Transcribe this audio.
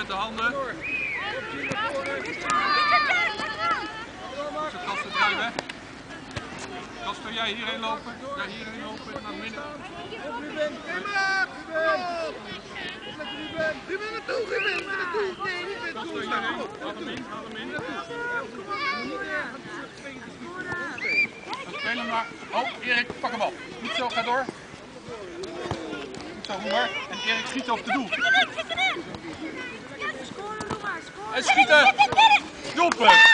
met de handen. Zo Kasper, draai weg. Kasper, jij hierheen lopen. Jij hierheen lopen, naar midden. Ruben naartoe, Ruben naartoe. Nee, niet naartoe. Kasper, hierheen. Haal hem in, haal hem in. Dan spelen hem maar. Oh, Erik, pak hem op. Goed zo, ga door. Goed zo, Hoemer. En Erik schiet op de doel. En schieten! Doelpunt!